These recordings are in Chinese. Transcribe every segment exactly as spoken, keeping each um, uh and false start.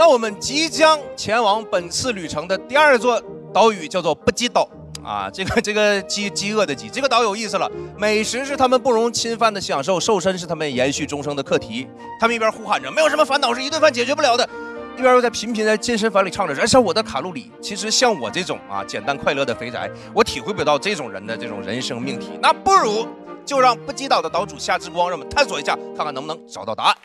那我们即将前往本次旅程的第二座岛屿叫做不羁岛。 啊，这个这个饥饥饿的饥，这个岛有意思了。美食是他们不容侵犯的享受，瘦身是他们延续终生的课题。他们一边呼喊着没有什么烦恼是一顿饭解决不了的，一边又在频频在健身房里唱着燃烧我的卡路里。其实像我这种啊简单快乐的肥宅，我体会不到这种人的这种人生命题。那不如就让不羁岛的岛主夏之光让我们探索一下，看看能不能找到答案。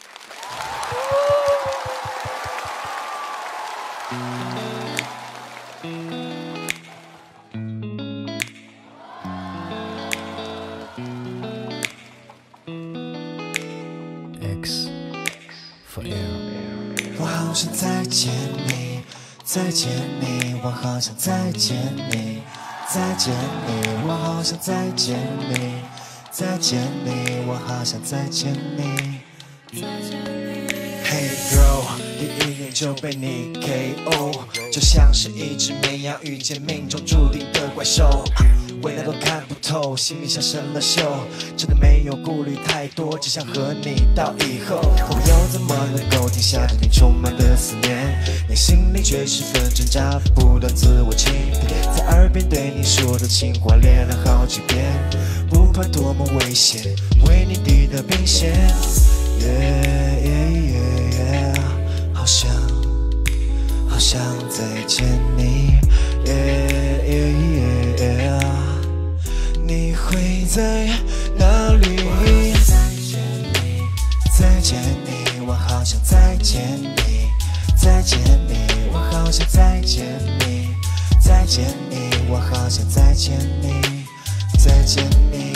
我好想再见你，再见你，我好想再见你，再见你，我好想再见你，再见你，我好想再见你。Hey girl， 第一眼就被你 K O， 就像是一只绵羊遇见命中注定的怪兽。 未来都看不透，心里像生了锈，真的没有顾虑太多，只想和你到以后。我又怎么能够停下对你充满的思念？内心里却十分挣扎，不断自我欺骗，在耳边对你说的情话练了好几遍，不管多么危险，为你递的冰线。Yeah, yeah, yeah, yeah， 好想，好想再见你。Yeah, yeah, yeah, yeah。 你会在哪里？再见你，再见你，我好想再见你，再见你，我好想再见你，再见你，我好想再见你，再见你。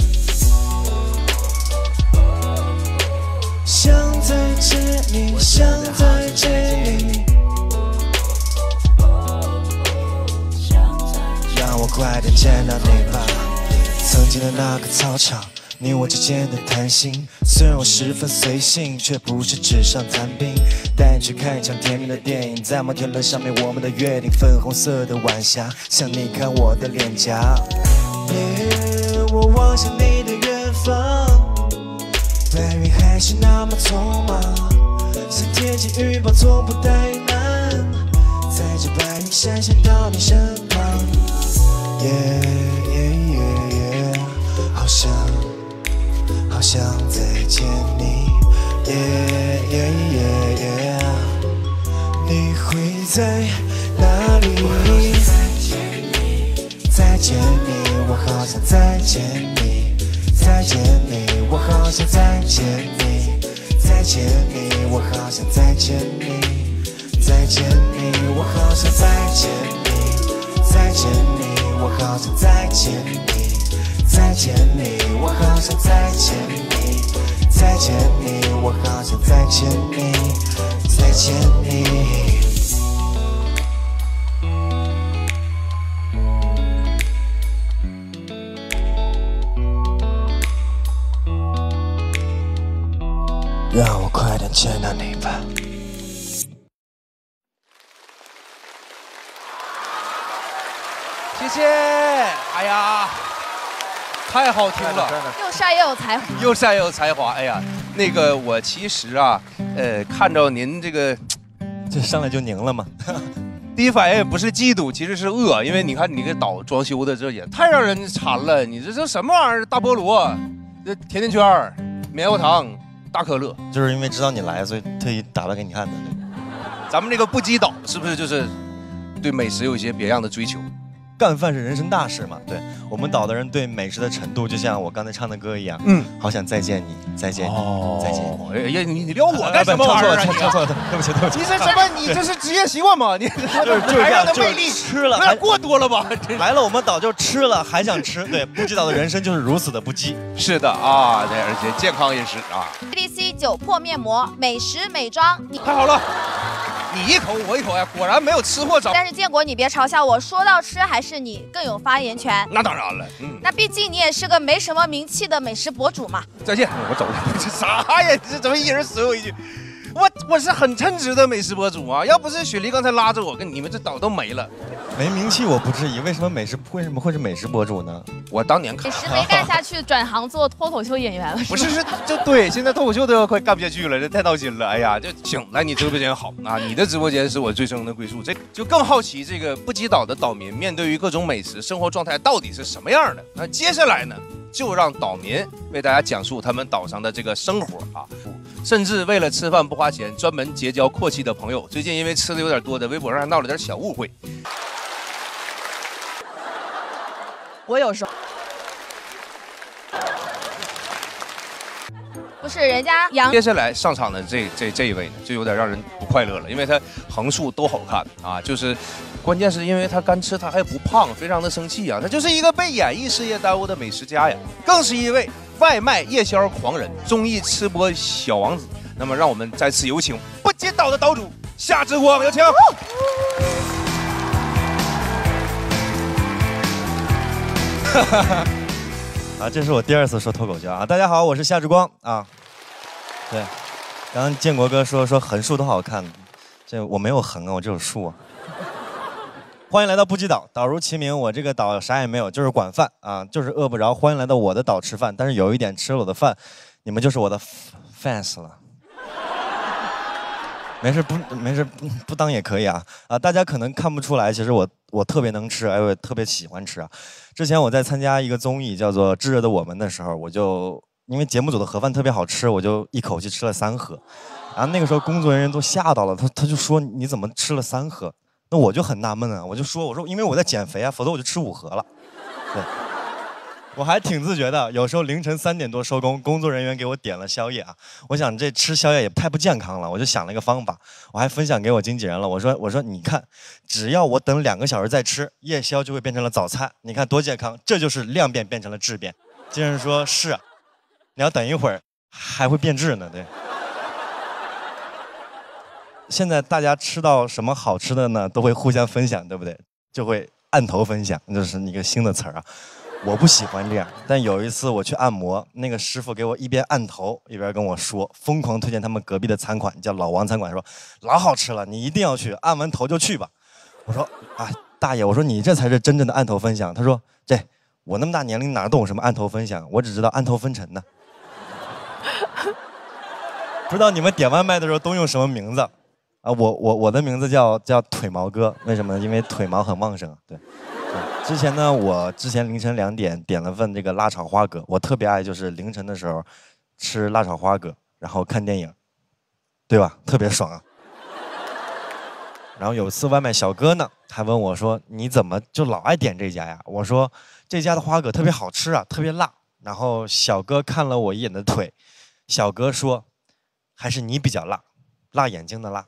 想再见你，想再见你，让我快点见到你吧。 曾经的那个操场，你我之间的谈心，虽然我十分随性，却不是纸上谈兵。带你去看一场甜蜜的电影，在摩天轮上面我们的约定，粉红色的晚霞，像你看我的脸颊。Yeah， 我望向你的远方 ，Baby 还是那么匆忙，像天气预报从不怠慢，在这白云闪闪到你身旁。Yeah, yeah, yeah, yeah， 好想，好想再见你。Yeah, yeah, yeah, yeah， 你会在哪里？再见你，再见你，我好想再见你。再见你，我好想再见你。再见你，我好想再见你。再见你，我好想再见你。再见你。 我好想再见你，再见你，我好想再见你，再见你，我好想再见你，再见你。让我快点见到你吧。 谢谢，哎呀，太好听了， 又帅又有才华， 又帅又有才华。哎呀，那个我其实啊，呃，看着您这个， 这上来就拧了吗？ 第一反应也不是嫉妒，其实是饿，因为你看你这岛装修的这也太让人馋了，你这这什么玩意儿？大菠萝，这甜甜圈、棉花糖、大可乐， 就是因为知道你来，所以特意打扮给你看的。 咱们这个不羁岛是不是就是对美食有一些别样的追求？ 干饭是人生大事嘛？对我们岛的人对美食的程度，就像我刚才唱的歌一样。嗯，好想再见你，再见你，哦、再见你。 哎呀，你你撩我干什么玩意儿啊？ 唱错了，唱错了，对不起，对不起。 你这什么？你这是职业习惯吗？你就是就是这样，就吃了， 有点过多了吧？ 来了我们岛就吃了，还想吃。对，不羁岛的人生就是如此的不羁。 是的啊，对，而且健康饮食啊。 C D C 酒粕面膜，美食美妆， 太好了。 你一口我一口呀，果然没有吃货找。 但是建国，你别嘲笑我，说到吃还是你更有发言权。 那当然了，嗯， 那毕竟你也是个没什么名气的美食博主嘛。 再见，我走了。这啥呀？这怎么一人死我一句？ 我我是很称职的美食博主啊，要不是雪梨刚才拉着我，跟你们这岛都没了。 没名气我不质疑，为什么美食为什么会是美食博主呢？ 我当年看美食没干下去，转行做脱口秀演员了。 不是是就对，现在脱口秀都要快干不下去了，这太闹心了。哎呀，就行，来你直播间好啊，你的直播间是我最终的归宿。这就更好奇这个不羁岛的岛民面对于各种美食生活状态到底是什么样的。那接下来呢，就让岛民为大家讲述他们岛上的这个生活啊。甚至为了吃饭不花钱，专门结交阔气的朋友。最近因为吃的有点多，在微博上还闹了点小误会。 我有时候不是人家杨。 接下来上场的这这这一位呢，就有点让人不快乐了，因为他横竖都好看啊，就是关键是因为他干吃他还不胖，非常的生气啊。他就是一个被演艺事业耽误的美食家呀，更是一位外卖夜宵狂人，综艺吃播小王子。那么让我们再次有请不羁岛的岛主夏之光，有请。 啊，这是我第二次说脱口秀啊！大家好，我是夏之光啊。对，刚刚建国哥说说横竖都好看，这我没有横啊，我只有竖啊。欢迎来到不羁岛，岛如其名，我这个岛啥也没有，就是管饭啊，就是饿不着。欢迎来到我的岛吃饭，但是有一点，吃了我的饭，你们就是我的 fans 了。没事不没事不不当也可以啊啊！大家可能看不出来，其实我我特别能吃，哎，我也特别喜欢吃啊。之前我在参加一个综艺叫做《炙热的我们》的时候，我就因为节目组的盒饭特别好吃，我就一口气吃了三盒。然后那个时候工作人员都吓到了，他他就说你怎么吃了三盒？那我就很纳闷啊，我就说我说因为我在减肥啊，否则我就吃五盒了。对。我还挺自觉的，有时候凌晨三点多收工，工作人员给我点了宵夜啊，我想这吃宵夜也太不健康了，我就想了一个方法，我还分享给我经纪人了，我说我说你看，只要我等两个小时再吃，夜宵就会变成了早餐，你看多健康，这就是量变变成了质变。经纪人说是啊，你要等一会儿还会变质呢，对。现在大家吃到什么好吃的呢，都会互相分享，对不对？就会按头分享，这是一个新的词儿啊。我不喜欢这样，但有一次我去按摩，那个师傅给我一边按头一边跟我说，疯狂推荐他们隔壁的餐馆，叫老王餐馆，说老好吃了，你一定要去，按完头就去吧。我说啊，大爷，我说你这才是真正的按头分享。他说这我那么大年龄哪懂什么按头分享，我只知道按头分成呢。不知道你们点外卖的时候都用什么名字啊？我我我的名字叫叫腿毛哥，为什么呢？因为腿毛很旺盛，对。之前呢，我之前凌晨两点点了份这个辣炒花蛤，我特别爱就是凌晨的时候吃辣炒花蛤，然后看电影，对吧？特别爽啊。然后有一次外卖小哥呢，还问我说：“你怎么就老爱点这家呀？”我说：“这家的花蛤特别好吃啊，特别辣。”然后小哥看了我一眼的腿，小哥说：“还是你比较辣，辣眼睛的辣。”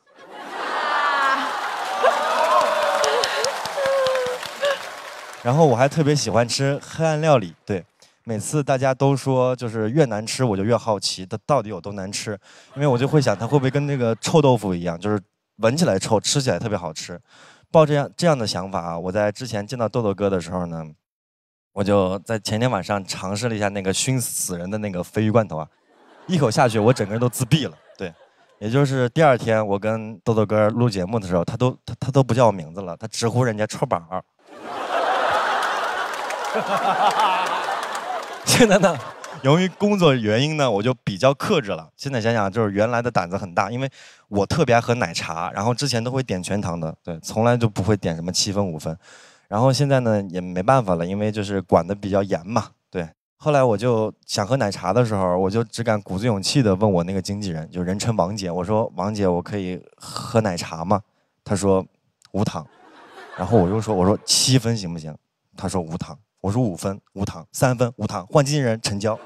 然后我还特别喜欢吃黑暗料理，对，每次大家都说就是越难吃，我就越好奇它到底有多难吃，因为我就会想它会不会跟那个臭豆腐一样，就是闻起来臭，吃起来特别好吃。抱这样这样的想法啊，我在之前见到豆豆哥的时候呢，我就在前天晚上尝试了一下那个熏死人的那个鲱鱼罐头啊，一口下去我整个人都自闭了，对。也就是第二天我跟豆豆哥录节目的时候，他都他他都不叫我名字了，他直呼人家臭宝。现在呢，由于工作原因呢，我就比较克制了。现在想想，就是原来的胆子很大，因为我特别爱喝奶茶，然后之前都会点全糖的，对，从来就不会点什么七分五分。然后现在呢，也没办法了，因为就是管得比较严嘛，对。后来我就想喝奶茶的时候，我就只敢鼓足勇气的问我那个经纪人，就人称王姐，我说王姐，我可以喝奶茶吗？她说无糖。然后我又说，我说七分行不行？她说无糖。我说五分无糖，三分无糖，换经纪人成交。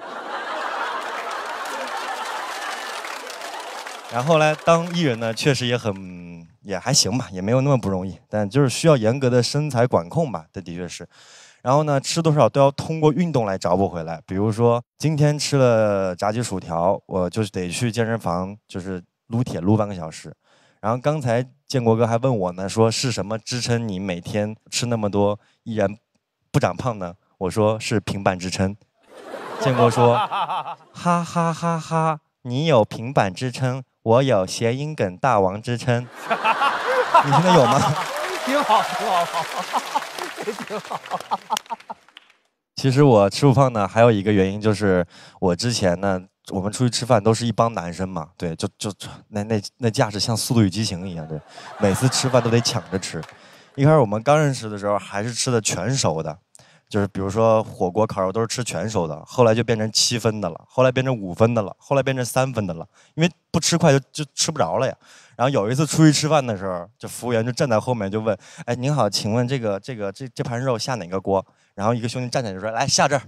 然后来当艺人呢，确实也很也还行吧，也没有那么不容易，但就是需要严格的身材管控吧，这的确是。然后呢，吃多少都要通过运动来找补回来。比如说今天吃了炸鸡薯条，我就得去健身房，就是撸铁撸半个小时。然后刚才建国哥还问我呢，说是什么支撑你每天吃那么多依然不长胖呢？我说是平板支撑。建国说，哈哈哈哈，你有平板支撑， 我有谐音梗大王之称。你现在有吗？ 挺好，挺好，这挺好。 其实我吃不胖呢，还有一个原因就是我之前呢，我们出去吃饭都是一帮男生嘛，对，就就那那那架势像《速度与激情》一样，对，每次吃饭都得抢着吃。一开始我们刚认识的时候还是吃的全熟的。就是比如说火锅、烤肉都是吃全熟的，后来就变成七分的了，后来变成五分的了，后来变成三分的了，因为不吃快就就吃不着了呀。然后有一次出去吃饭的时候，就服务员就站在后面就问：“哎，您好，请问这个这个这这盘肉下哪个锅？”然后一个兄弟站起来就说：“来下这儿。”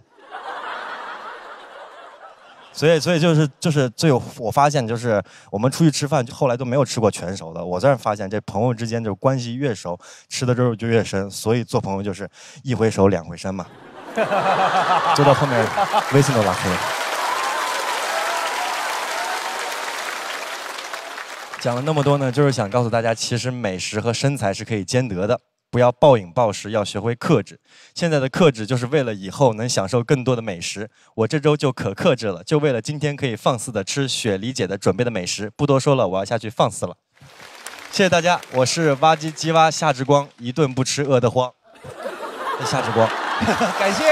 所以，所以就是就是最有我发现就是我们出去吃饭，后来都没有吃过全熟的。我这儿发现，这朋友之间就关系越熟，吃的肉就越深。所以做朋友就是一回熟两回深嘛。做到后面微信都拉黑了。讲了那么多呢，就是想告诉大家，其实美食和身材是可以兼得的。不要暴饮暴食，要学会克制。现在的克制就是为了以后能享受更多的美食。我这周就可克制了，就为了今天可以放肆的吃雪梨姐的准备的美食。不多说了，我要下去放肆了。谢谢大家，我是挖机鸡蛙夏之光，一顿不吃饿得慌。夏之光， 感谢。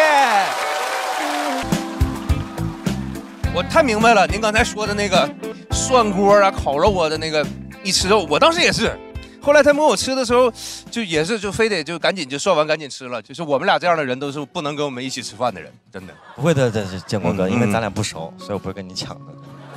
我太明白了，您刚才说的那个涮锅啊、烤肉啊的那个，一吃肉，我当时也是。后来他们我吃的时候，就也是就非得就赶紧就涮完赶紧吃了。就是我们俩这样的人都是不能跟我们一起吃饭的人，真的。 不会的，这是建国哥，嗯、因为咱俩不熟，所以我不会跟你抢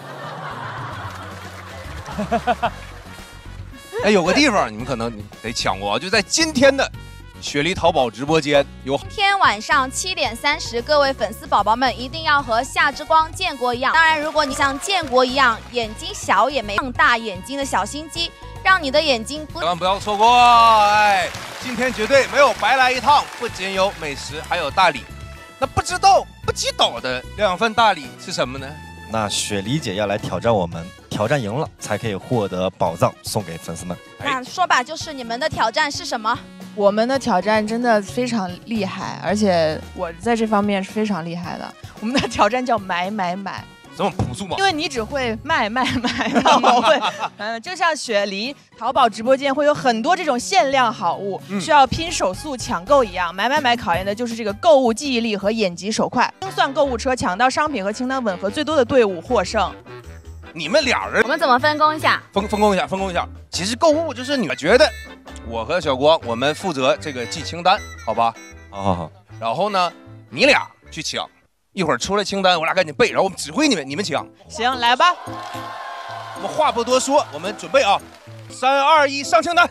的。 哎，有个地方你们可能得抢过，就在今天的雪梨淘宝直播间有。 今天晚上七点三十，各位粉丝宝宝们一定要和夏之光建国一样。当然，如果你像建国一样眼睛小也没放大眼睛的小心机。让你的眼睛不千万不要错过！哎，今天绝对没有白来一趟，不仅有美食，还有大礼。那不知道不击倒的两份大礼是什么呢？ 那雪梨姐要来挑战我们，挑战赢了才可以获得宝藏送给粉丝们。 那说吧，就是你们的挑战是什么？ 我们的挑战真的非常厉害，而且我在这方面是非常厉害的。我们的挑战叫买买买。 这么朴素吗？ 因为你只会卖卖卖，那我会，嗯，就像雪梨淘宝直播间会有很多这种限量好物，嗯、需要拼手速抢购一样，买买买考验的就是这个购物记忆力和眼疾手快。精算购物车抢到商品和清单吻合最多的队伍获胜。 你们俩人， 我们怎么分工一下？ 分分工一下，分工一下。其实购物就是你们觉得，我和小光我们负责这个记清单，好吧？ 好好好。 然后呢，你俩去抢。一会儿出来清单，我俩赶紧背，然后我们指挥你们，你们抢。 行，来吧。 我们话不多说，我们准备啊，三二一，上清单。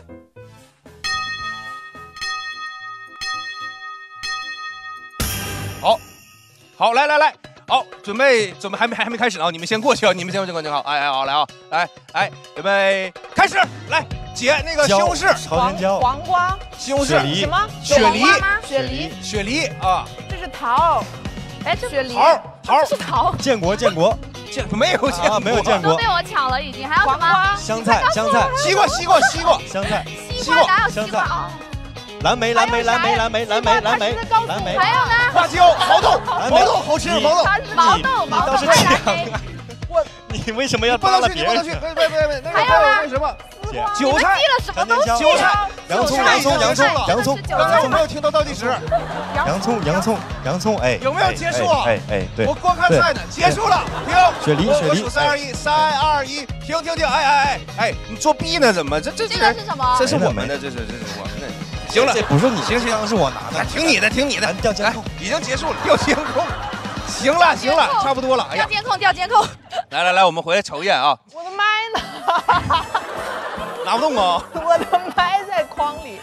好，好，来来来，好，准备准备，还没还还没开始啊，你们先过去啊，你们先过去，好，哎哎好，来啊，来来，准备开始，来解那个西红柿、 朝天椒、 黄瓜、 西红柿、 什么？ 雪梨、 雪梨、 雪梨啊， 这是桃。哎，这雪梨桃桃是桃， 建国建国建没有见过， 没有见过， 都被我抢了已经。还有什么？ 香菜香菜， 西瓜西瓜西瓜， 香菜西瓜哪有香菜？蓝莓蓝莓蓝莓蓝莓蓝莓蓝莓蓝莓， 还有呢？ 花椒毛豆毛豆好吃毛豆毛豆毛豆快来！ 我你为什么要不能去你不能去，别别别别， 还有呢？ 那什么？ 韭菜，什么东西？ 韭菜， 洋葱，洋葱，洋葱，洋葱。 刚才我没有听到倒计时。 洋葱，洋葱，洋葱，哎， 有没有结束？ 哎哎，对， 我光看菜呢，结束了，停。 雪梨，雪梨， 我数三二一，三二一，停停停，哎哎哎哎，你作弊呢？怎么？这这这个是什么？ 这是我们的，这是这是我们的。行了， 这不是你， 行行， 是我拿的。 听你的，听你的， 调监控， 已经结束了，调监控。行了行了，差不多了。哎呀， 调监控，调监控。 来来来，我们回来瞅一眼啊。 我的麦呢？ 拿不动啊！ 我的麦在筐里。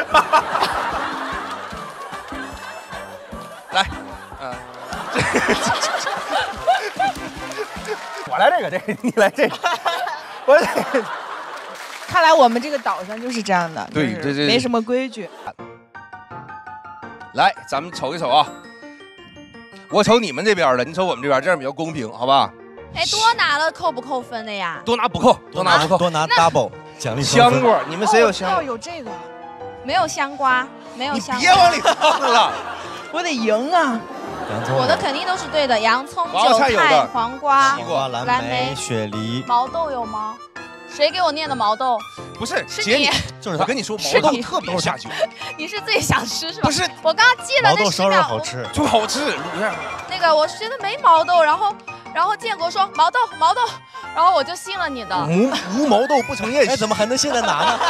来，嗯，我来这个，这个你来这个，我来。 看来我们这个岛上就是这样的， 对对对， 没什么规矩。 来，咱们瞅一瞅啊。我瞅你们这边的，你瞅我们这边，这样比较公平，好吧？ 哎，多拿了扣不扣分的呀？ 多拿不扣，多拿不扣， 多拿 double 奖励。 香瓜，你们谁有香瓜？ 哦，有这个， 没有香瓜，没有香瓜。 你别往里放了， 我得赢啊！ 洋葱。 我的肯定都是对的，洋葱、 娃娃韭菜菜有的、 黄瓜、 西瓜蓝蓝莓、 雪梨， 毛豆有吗？谁给我念的毛豆？ 不是是姐， 你， 就是我跟你说， 是你毛豆特别下酒， 你是自己想吃是吧？ 不是我刚刚记了毛豆烧肉那十秒， 好吃。 就好吃。你看， 那个我觉得没毛豆，然后然后建国说毛豆毛豆，然后我就信了你的。 无无毛豆不成宴哎， 席。 怎么还能现在拿呢？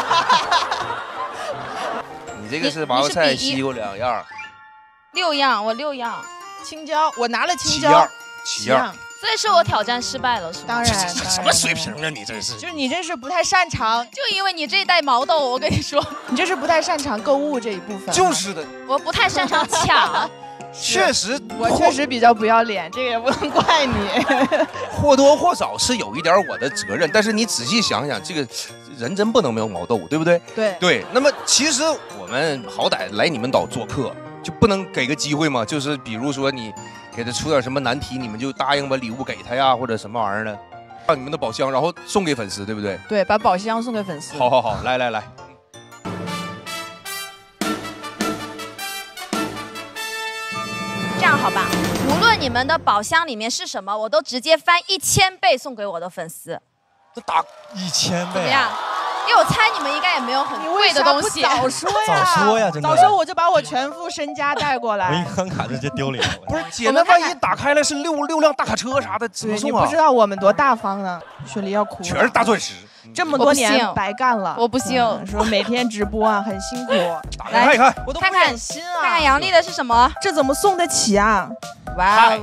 你这个是娃娃菜、西瓜两样， 六样，我六样， 青椒，我拿了青椒七样，，七样。 所以说我挑战失败了，是吗？ 当然， 这这这什么水平啊？你这是就是你这是不太擅长， 就因为你这一袋毛豆，我跟你说， 你这是不太擅长购物这一部分。 就是的， 我不太擅长抢。 确实， 我确实比较不要脸，这个也不能怪你。 或多或少是有一点我的责任，但是你仔细想想，这个人真不能没有毛豆，对不对？ 对对。那么其实我们好歹来你们岛做客，就不能给个机会吗？就是比如说你给他出点什么难题，你们就答应把礼物给他呀，或者什么玩意儿呢？让你们的宝箱，然后送给粉丝，对不对？ 对，把宝箱送给粉丝。 好好好，来来来。 这样好吧，无论你们的宝箱里面是什么，我都直接翻一千倍送给我的粉丝， 这打一千倍。 怎么样？因为我猜你们应该也没有很你贵为啥不的东西。 早说呀？ 早说呀真的早说我就把我全副身家带过我一来。 看卡直接丢脸了。 不是姐，那万一打开来是六六辆大卡车啥的，怎么对，你送啊？ 不知道我们多大方呢。雪梨要哭了， 全是大钻石。 这么多我年不白干了。 我不信嗯说每天直播啊，很辛苦， 打开看一看， 我都不看看忍心啊。 看看杨丽的是什么？ 这怎么送得起啊？ 哇哦！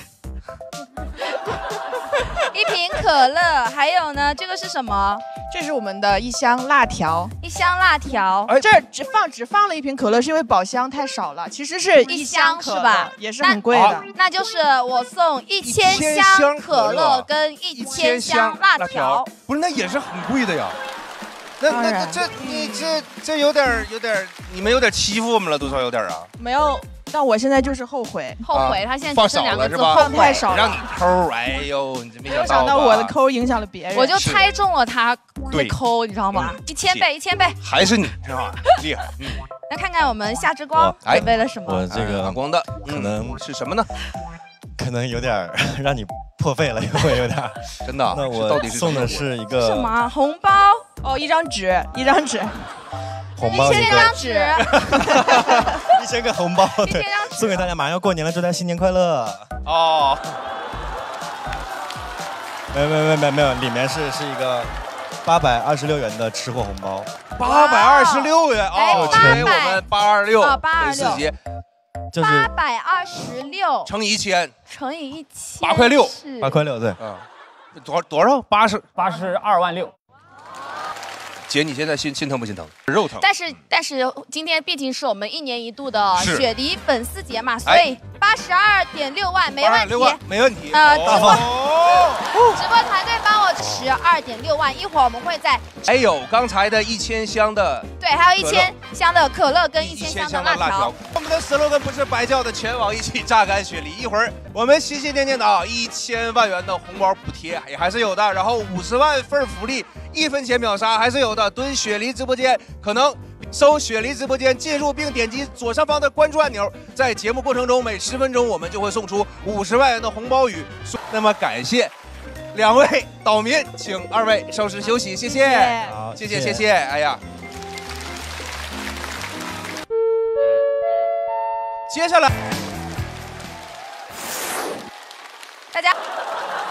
一瓶可乐，还有呢，这个是什么？ 这是我们的一箱辣条， 一箱辣条。 哎这儿只放只放了一瓶可乐，是因为宝箱太少了，其实是一箱可乐箱是吧也是很贵的那。 那就是我送一千一千箱箱可可乐乐跟一千箱辣条。， 不是那也是很贵的呀。那那当然这你这这有点儿有点儿，你们有点欺负我们了，多少有点儿啊。 没有，但我现在就是后悔， 后悔，他现在放只剩两个字少了是吧后悔。 放太少让你了。 抠，哎呦，你这没没有想到想到我的吧抠影响了别人。 我就是猜中了他会对抠，你知道吗？一千倍，一千倍。 还是你是吧？厉害，嗯， 那看看我们夏之光哦哎准备了什么？ 我这个反光的可能嗯是什么呢？ 可能有点儿让你破费了，会有点儿。 真的啊， 那是到我底是什么送的是一什么个啊红包？ 哦，一张纸，一张纸， 红包，一一千张个纸， 一千个红包，对一千张，纸送给大家。马上要过年了，祝大家新年快乐。 哦， 没有没有没有没有没有，里面是是一个八百二十六元的吃货红包。 八百二十六元哎哦， 八百给我们八二六哦八二六粉丝节就是八百二十六乘以一千， 乘以一千， 八块六是八块六，对， 嗯，多少多少？八十。 八十二万六。 姐，你现在心心疼不心疼？肉疼。 但是但是今天毕竟是我们一年一度的是雪梨粉丝节嘛，所哎以八十二点六万没问题。 六万没问题。 呃大方哦。 直播团队帮我十二点六万，一会儿我们会在还有刚才的一千箱的对，还有一千箱的可乐跟一千箱的辣条。。 我们的 slogan 不是白叫的，全网一起榨干雪梨。一会儿我们心心念念的啊，一千万元的红包补贴也还是有的，然后五十万份福利，一分钱秒杀还是有的。蹲雪梨直播间，可能搜雪梨直播间进入并点击左上方的关注按钮，在节目过程中每十分钟我们就会送出五十万元的红包雨。那么感谢两位岛民，请二位稍事休息，谢谢。 好， 谢谢谢谢，哎呀，接下来大家